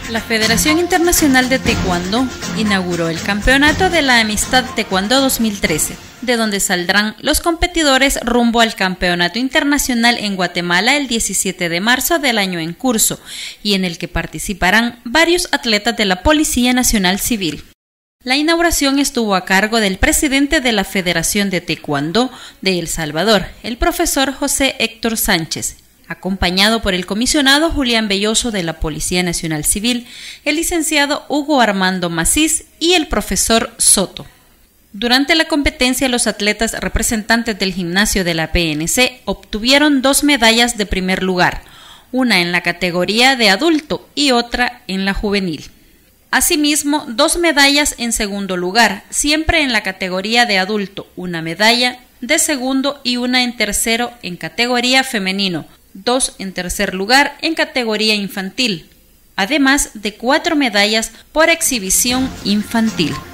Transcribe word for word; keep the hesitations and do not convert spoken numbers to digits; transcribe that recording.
La Federación Internacional de Taekwondo inauguró el Campeonato de la Amistad Taekwondo dos mil trece, de donde saldrán los competidores rumbo al Campeonato Internacional en Guatemala el diecisiete de marzo del año en curso, y en el que participarán varios atletas de la Policía Nacional Civil. La inauguración estuvo a cargo del presidente de la Federación de Taekwondo de El Salvador, el profesor José Héctor Sánchez, acompañado por el comisionado Julián Belloso de la Policía Nacional Civil, el licenciado Hugo Armando Macís y el profesor Soto. Durante la competencia, los atletas representantes del gimnasio de la P N C obtuvieron dos medallas de primer lugar, una en la categoría de adulto y otra en la juvenil. Asimismo, dos medallas en segundo lugar, siempre en la categoría de adulto, una medalla de segundo y una en tercero en categoría femenino, dos en tercer lugar en categoría infantil, además de cuatro medallas por exhibición infantil.